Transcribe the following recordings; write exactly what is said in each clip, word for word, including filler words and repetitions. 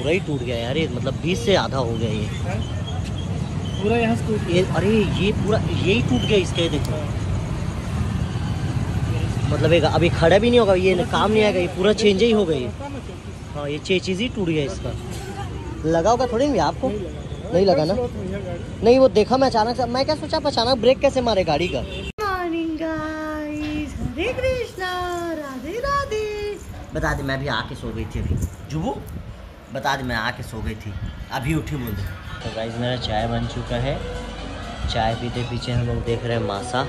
पूरा ही टूट गया यार ये, मतलब बीस से आधा हो गया ये पूरा यहाँ से टूट ये। अरे ये पूरा यही टूट गया इसके, देखो मतलब एक अभी खड़ा भी नहीं होगा ये, काम नहीं आएगा ये, पूरा चेंज ही हो गया ये। हाँ ये छः चीज़ ही टूट गया इसका। लगा होगा थोड़ी नहीं आपको? नहीं लगा ना? नहीं वो देखा मैं अचानक से, मैं क्या सोचा अचानक ब्रेक कैसे मारे गाड़ी का। Morning guys, Hare Krishna, Radhe Radhe. बता दे मैं भी आके सो गई थी अभी। जुबू बता दे मैं आके सो गई थी, अभी उठी बोल दे। तो गाइस मेरा चाय बन चुका है, चाय पीते पीछे हम लोग देख रहे हैं मासा।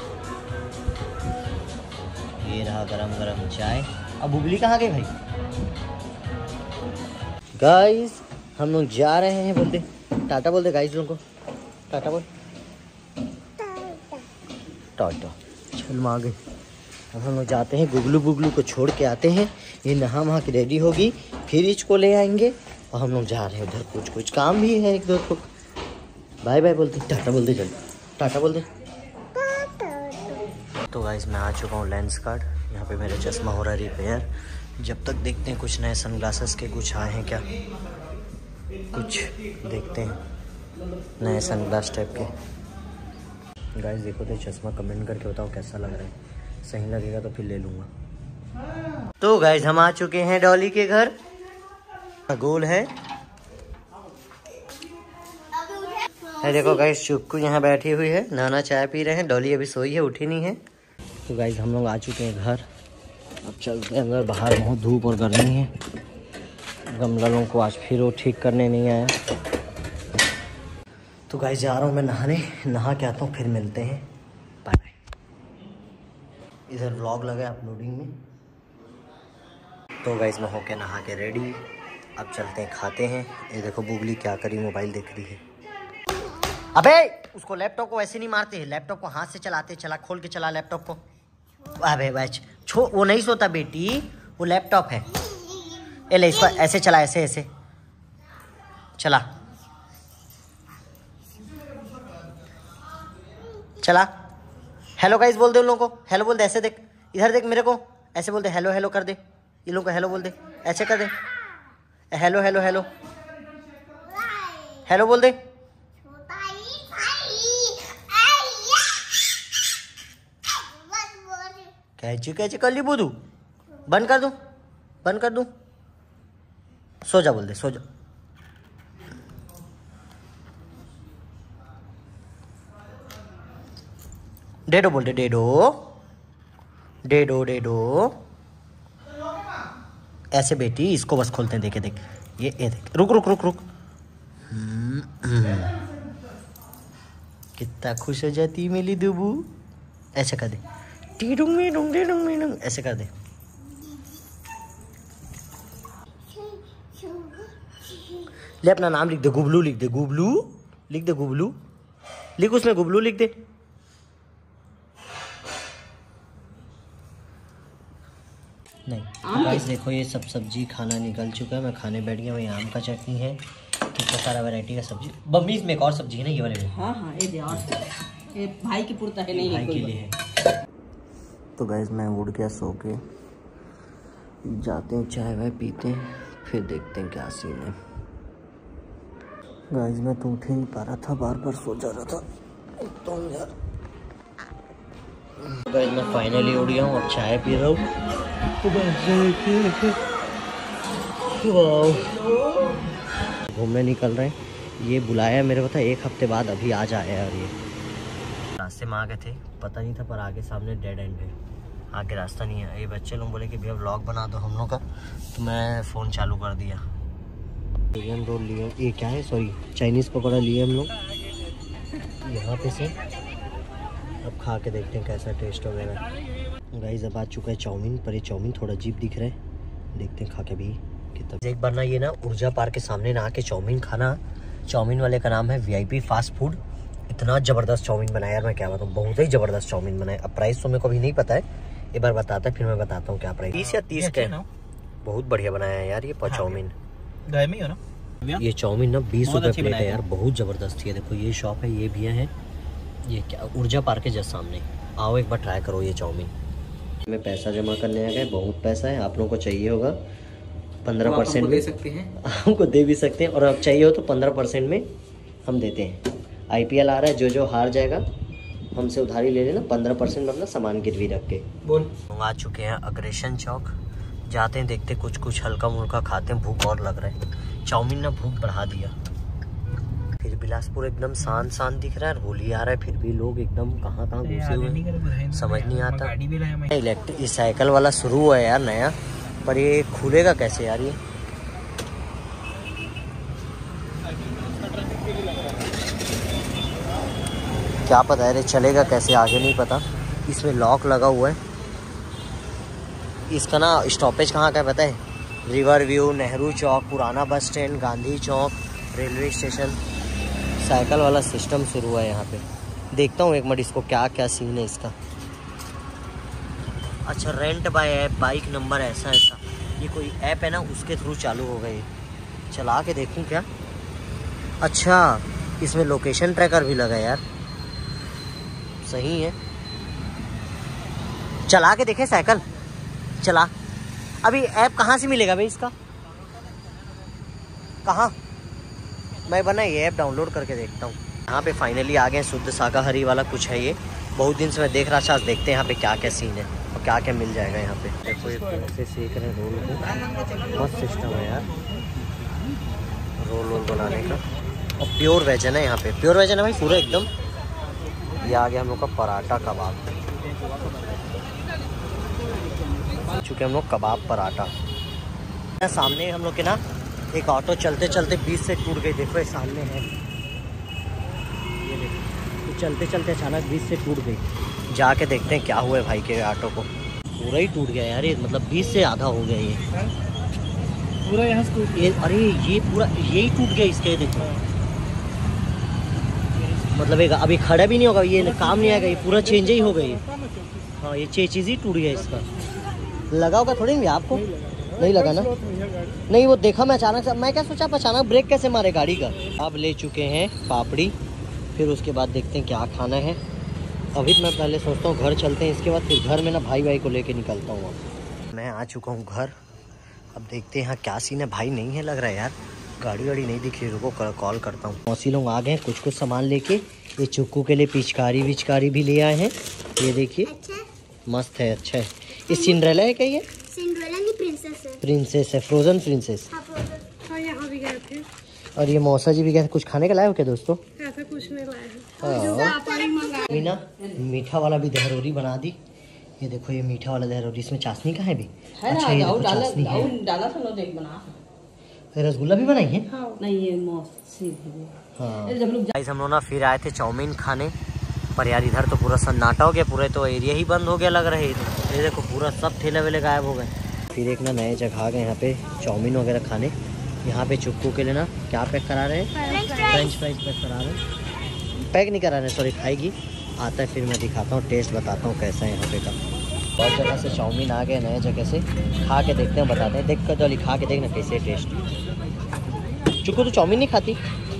ये रहा गरम गरम चाय। अब बुबली कहाँ गई भाई? गाइस हम लोग जा रहे हैं, बोलते टाटा बोल दे गाइस लोगों को, टाटा बोल। टाटा चल माँ गई। अब हम लोग जाते हैं, गुगलू बुगलू को छोड़ के आते हैं, ये नहा वहा के रेडी होगी, फिर इसको ले आएंगे और हम लोग जा रहे हैं उधर, कुछ कुछ काम भी है एक दो को। बाय बाय बोलते, टाटा बोल दे, चल टाटा बोल दे। तो गाइस मैं आ चुका हूँ लेंस कार्ड, यहाँ पे मेरा चश्मा हो रहा है रिपेयर। जब तक देखते हैं कुछ नए सनग्लासेस के कुछ आए हैं क्या, कुछ देखते हैं नए सनग्लास टाइप के। गाइस देखो तो चश्मा कमेंट करके बताओ कैसा लग रहा है, सही लगेगा तो फिर ले लूँगा। तो गाइस हम आ चुके हैं डॉली के घर, गोल है। है देखो गाइस चुक्कू यहाँ बैठी हुई है, नाना चाय पी रहे हैं, डॉली अभी सोई है, उठी नहीं है। तो गाइस हम लोग आ चुके हैं घर, अब चलते हैं अंदर। बाहर बहुत धूप और गर्मी है, गमला लोगों को आज फिर वो ठीक करने नहीं आया। तो गाइस जा रहा हूँ मैं नहाने, नहा के आता हूँ, फिर मिलते हैं, बाय बाय। इधर व्लॉग लगा है अपलोडिंग में। तो गाइस मैं होके नहा के रेडी, अब चलते हैं खाते हैं। ये देखो बुगली क्या करी, मोबाइल देख रही है। अबे उसको लैपटॉप को ऐसे नहीं मारते हैं, लैपटॉप को हाथ से चलाते, चला खोल के चला लैपटॉप को। अबे बच छो, वो नहीं सोता बेटी, वो लैपटॉप है। ए ले इसको ऐसे चला, ऐसे ऐसे चला चला। हेलो गाइस बोल दे उन लोगों को, हेलो बोल दे, ऐसे देख, इधर देख मेरे को, ऐसे बोल दे, हेलो हेलो कर दे, ये लोगों को हेलो बोल दे, ऐसे कर दे, हेलो हेलो हेलो हेलो बोल दे। कैची कैची कर ली बोलू, बंद कर दूं, बंद कर दूं, सो जा बोल दे, सो जा। डेडो बोल दे, डेडो डेडो डेडो। ऐसे बेटी इसको बस खोलते हैं, देखे देख, ये ये देख, रुक रुक रुक रुक। कितना खुश हो जाती मेरी दुबू, ऐसे कर दे, टीडुंग मीडुंग टीडुंग मीडुंग, ऐसे कर दे। ले अपना नाम लिख दे, गुबलू लिख दे, गुबलू लिख दे, गुबलू लिख, उसमें गुबलू लिख दे। नहीं तो गाइस देखो ये सब सब्जी खाना निकल चुका है, मैं खाने बैठ गया। वही आम का चटनी है, कितना सारा वैरायटी का सब्जी। बम्बी इसमें एक और सब्जी है ना, ये वाले में। हाँ हाँ ये दे, और ये भाई की पुरता है, नहीं भाई के लिए है। तो गाइस मैं उड़ गया सो के, जाते हैं चाय वाय पीते हैं, फिर देखते हैं क्या सीन है। गाइस मैं तो उठ ही नहीं पा रहा था, बार बार सो जा रहा था तो यार। गाइस मैं फाइनली उड़ गया हूँ, अब चाय पी रहा हूँ। घूमने निकल रहे हैं, ये बुलाया मेरे को था एक हफ्ते बाद, अभी आज आया यार। ये रास्ते में आ गए थे, पता नहीं था, पर आगे सामने डेड एंड है, आगे रास्ता नहीं है। ये बच्चे लोग बोले कि भैया व्लॉग बना दो हम लोग का, तो मैं फ़ोन चालू कर दिया। चिकन रोल लिए, ये क्या है, सॉरी चाइनीज़ पकौड़ा लिए हम लोग यहाँ पे से। अब खा के देखते हैं कैसा टेस्ट वगैरह। गाइस अब आ चुका है चाउमीन, पर ये चाउमीन थोड़ा अजीब दिख रहा है, देखते हैं खा के भी कितना। एक बार ना ये ना ऊर्जा पार्क के सामने ना आके चाउमीन खाना, चाउमीन वाले का नाम है वीआईपी फास्ट फूड। इतना ज़बरदस्त चाउमीन बनाया यार, मैं क्या बताऊँ, बहुत ही ज़बरदस्त चाउमीन बनाया। अब प्राइस तो मेरे को अभी नहीं पता है, एक बार बताता है फिर मैं बताता हूँ क्या प्राइस। तीस या तीस का, बहुत बढ़िया बनाया है यार ये चाउमीन। ये चाउमीन ना बीस रुपये प्लेट है यार, बहुत ज़बरदस्त है। देखो ये शॉप है, ये भैया है, ये क्या ऊर्जा पार्क के जस्ट सामने। आओ एक बार ट्राई करो ये चाउमीन। मैं पैसा जमा करने आ गए, बहुत पैसा है, आप लोगों को चाहिए होगा पंद्रह परसेंट दे सकते हैं, हमको दे भी सकते हैं, और अब चाहिए हो तो पंद्रह परसेंट में हम देते हैं। आईपीएल आ रहा है, जो जो हार जाएगा हमसे उधारी ले लेना, पंद्रह परसेंट में अपना सामान गिरवी रख के। बोल। हम आ चुके हैं अग्रेशन चौक, जाते हैं देखते कुछ कुछ हल्का मुल्का खाते हैं, भूख और लग रहा है। चाउमीन ने भूख बढ़ा दिया। फिर बिलासपुर एकदम शांत शांत दिख रहा है, होली आ रहा है फिर भी लोग एकदम कहाँ कहाँ घुसे हुए हैं, समझ नहीं आता। इलेक्ट्रिक साइकिल वाला शुरू हुआ है यार नया, पर ये खुलेगा कैसे यार ये? क्या पता है रे चलेगा कैसे, आगे नहीं पता। इसमें लॉक लगा हुआ है। इसका ना स्टॉपेज कहाँ का है पता है? रिवर व्यू, नेहरू चौक, पुराना बस स्टैंड, गांधी चौक, रेलवे स्टेशन। साइकिल वाला सिस्टम शुरू हुआ है यहाँ पे। देखता हूँ एक मिनट इसको क्या क्या सीन है इसका। अच्छा, rent by app, bike number ऐसा ऐसा, ये कोई ऐप है ना, उसके थ्रू चालू हो गई। चला के देखूँ क्या? अच्छा, इसमें लोकेशन ट्रैकर भी लगा यार, सही है। चला के देखे साइकिल, चला। अभी ऐप कहाँ से मिलेगा भाई इसका? कहाँ? मैं बना ये ऐप डाउनलोड करके देखता हूँ। यहाँ पे फाइनली आ गए, शुद्ध शाकाहारी वाला कुछ है ये। बहुत दिन से मैं देख रहा था, आज देखते हैं यहाँ पे क्या क्या सीन है और क्या क्या मिल जाएगा यहाँ पे। देखो ये ऐसे सेक रहे हैं रोल को, मस्त सिस्टम है यार रोल रोल बनाने का। और प्योर वेज है ना यहाँ पे, प्योर वेज है ना भाई पूरा एकदम। ये आ गया हम लोग का पराठा कबाब, चूँकि हम लोग कबाब पराठा। सामने हम लोग के ना एक ऑटो चलते चलते बीच से टूट गई, देखो ये सामने है, ये देखो तो चलते चलते अचानक बीच से टूट गई। जाके देखते हैं क्या हुआ है भाई के ऑटो को। पूरा ही टूट गया यार ये, मतलब बीच से आधा हो गया ये पूरा यहाँ से टूट ये। अरे ये पूरा यही टूट गया इसके, देखो मतलब एक अभी खड़ा भी नहीं होगा ये, काम नहीं आएगा, ये पूरा चेंज ही हो गई। हाँ ये छः चीज़ ही टूट गया इसका। लगा होगा थोड़ी नहीं आपको? नहीं लगा ना? नहीं वो देखा मैं अचानक से, मैं क्या सोचा अचानक ब्रेक कैसे मारे गाड़ी का। अब ले चुके हैं पापड़ी, फिर उसके बाद देखते हैं क्या खाना है। अभी मैं पहले सोचता हूँ घर चलते हैं, इसके बाद फिर घर में ना भाई भाई को लेके निकलता हूँ। मैं आ चुका हूँ घर, अब देखते हैं यहाँ क्या सीन है। भाई नहीं है लग रहा है यार, गाड़ी वाड़ी नहीं दिख रही, रुको कॉल करता हूँ। मौसी लोग आ गए कुछ कुछ सामान लेके। ये चुक्कू के लिए पिचकारी विचकारी भी ले आए हैं, ये देखिए। अच्छा? मस्त है, अच्छा है। ये सिंड्रेला है क्या? ये सिंड्रेला नहीं, प्रिंसेस है। प्रिंसेस है, फ्रोजन प्रिंसेस। हाँ, यहाँ भी गए थे। और ये मौसा जी भी गए थे। कुछ खाने का लाए हो क्या दोस्तों? ऐसा कुछ नहीं लाए हैं। मीना मीठा वाला भी दहरोरी बना दी। ये देखो ये मीठा वाला दहरोरी, इसमें चाशनी का है भी। है अच्छा, ना, ये दाऊ देखो डाला चाशनी दाऊ है। डाला था, लो देख बना। रसगुल्ला भी बनाई है। हाँ, नहीं ये मौसी भी। हाँ जब लोग गाइस हम लोग ना फिर आए थे चाउमीन खाने, पर यार इधर तो पूरा सन्नाटा हो गया, पूरे तो एरिया ही बंद हो गया लग रहा है। ये देखो पूरा सब ठेले वेले गायब हो गए। फिर एक ना नए जगह आ गए यहाँ पे चाउमीन वगैरह खाने। यहाँ पे चुक्कू के लिए ना क्या पैक करा रहे हैं? फ्रेंच फ्राइज पैक करा रहे हैं। पैक नहीं करा रहे सॉरी, खाएगी आता है फिर मैं दिखाता हूँ, टेस्ट बताता हूँ कैसा है यहाँ पे का। बहुत जगह से चाउमीन आ गए, नए जगह से खा के देखते हैं, बताते हैं। देख कर तो खा के देखना कैसे टेस्ट। चुक्कू तो चाउमीन नहीं खाती?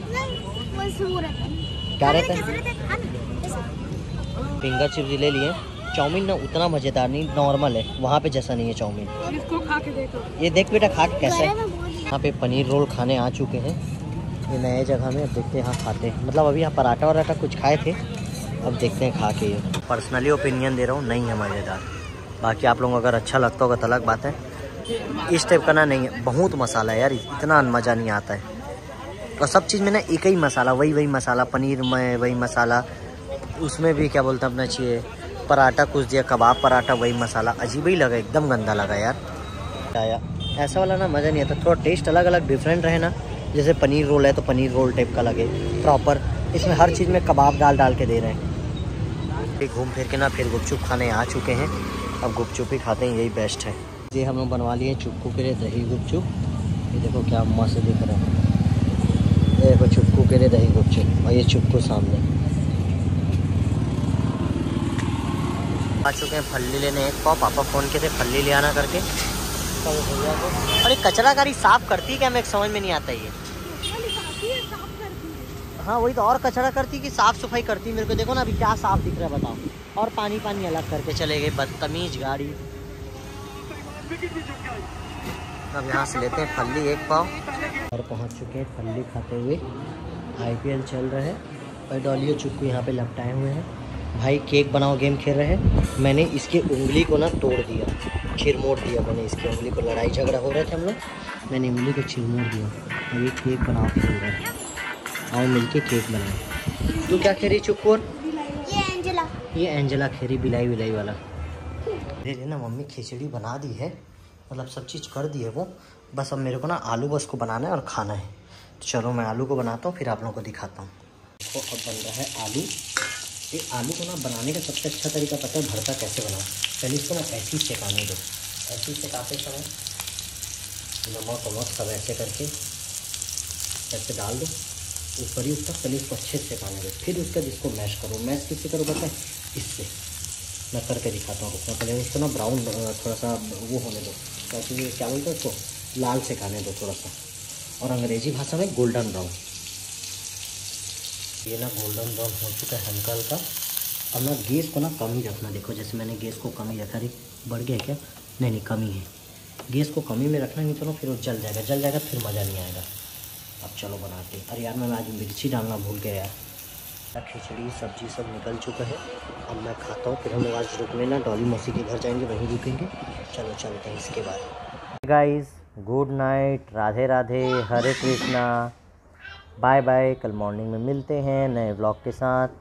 क्या रहता है? फिंगर चिप्स ले लिए। चाउमीन ना उतना मज़ेदार नहीं, नॉर्मल है, वहाँ पे जैसा नहीं है चाउमीन। इसको खा के देखो। ये देख बेटा खा के कैसा है। यहाँ पे पनीर रोल खाने आ चुके हैं ये नए जगह में। अब देखते हैं यहाँ खाते हैं, मतलब अभी यहाँ पराठा वराठा कुछ खाए थे, अब देखते हैं खा के। ये पर्सनली ओपिनियन दे रहा हूँ, नहीं है मज़ेदार। बाकी आप लोगों को अगर अच्छा लगता होगा तो अलग बात है। इस टाइप का ना नहीं है, बहुत मसाला है यार, इतना मज़ा नहीं आता है। और सब चीज़ में ना एक ही मसाला, वही वही मसाला, पनीर में वही मसाला, उसमें भी क्या बोलते हैं अपना चाहिए पराठा कुछ दिया, कबाब पराठा वही मसाला, अजीब ही लगा, एकदम गंदा लगा यार। आया ऐसा वाला ना मज़ा नहीं आता, थोड़ा टेस्ट अलग अलग डिफरेंट रहे ना। जैसे पनीर रोल है तो पनीर रोल टाइप का लगे प्रॉपर, इसमें हर चीज़ में कबाब डाल डाल के दे रहे हैं। फिर घूम फिर के ना फिर गुपचुप खाने आ चुके हैं, अब गुपचुप ही खाते हैं, यही बेस्ट है। ये हम लोग बनवा लिए चुक्कू के लिए दही गुपचुप। ये देखो क्या मस्त दिख रहा है, ये देखो चुक्कू के लिए दही गुपचुप, और ये चुक्कू सामने। आ चुके हैं फल्ली लेने, एक पाव पापा फ़ोन किए थे फल्ली ले आना करके भैया को। और ये कचरा गाड़ी साफ़ करती है क्या, मैं समझ में नहीं आता ये। हाँ वही तो, और कचरा करती कि साफ़ सफाई करती मेरे को। देखो ना अभी क्या साफ़ दिख रहा है बताओ, और पानी पानी अलग करके चले गए, बदतमीज गाड़ी। अब यहाँ से लेते हैं फल्ली एक पाव और पहुँच चुके हैं फल्ली खाते हुए। आईपीएल चल रहा है और डॉलियो चुक्कू यहाँ पे लपटाए हुए हैं। भाई केक बनाओ गेम खेल रहे हैं। मैंने इसकी उंगली को ना तोड़ दिया, छिरमोड़ दिया मैंने इसकी उंगली को। लड़ाई झगड़ा हो रहे थे हम लोग, मैंने उंगली को छिरमोड़ दिया। और ये केक बनाओ खेल रहे हैं। आओ मिलके केक बनाए। तू क्या खेल रही चुक्कू? ये एंजेला। ये एंजेला खेरी बिलाई बिलाई वाला। धीरे ना मम्मी खिचड़ी बना दी है, मतलब सब चीज़ कर दी है वो। बस अब मेरे को ना आलू बस को बनाना है और खाना है। तो चलो मैं आलू को बनाता हूँ, फिर आप लोगों को दिखाता हूँ। देखो अब बन रहा है आलू। ये आलू को ना बनाने का सबसे अच्छा तरीका पता है भरता कैसे बनाओ? पहले इसको ना ऐसे ही सेकाने दो। ऐसे ही सेकाते समय नमक वमक सब ऐसे करके ऐसे डाल दो ऊपर ही उसका। पहले इसको अच्छे से सेकाने दो, फिर उसका जिसको मैश करो। मैश किससे करो पता है? इससे। मैं करके दिखाता हूँ। रुकना पहले उसको ना ब्राउन थोड़ा सा वो होने दो, क्योंकि क्या बोलते हैं उसको, लाल सेकाने दो थोड़ा सा, और अंग्रेजी भाषा में गोल्डन ब्राउन। ये ना गोल्डन ब्राउन हो चुका है हल्का हल्का। अब ना गैस को ना कम ही रखना। देखो जैसे मैंने गैस को कम ही रखा। अरे बढ़ गया क्या? नहीं नहीं कम ही है। गैस को कम ही में रखना, नहीं तो ना फिर वो जल जाएगा। जल जाएगा फिर मज़ा नहीं आएगा। अब चलो बनाते हैं। अरे यार मैं आज मिर्ची डालना भूल गया यार। खिचड़ी सब्जी सब निकल चुका है। अब मैं खाता हूँ, फिर हम लोग आज रुकने ना डॉली मौसी के घर जाएंगे, वहीं रुकेंगे। चलो चलते हैं इसके बाद। Guys good night, Radhe Radhe, Hare Krishna, bye bye. कल मॉर्निंग में मिलते हैं नए व्लॉग के साथ।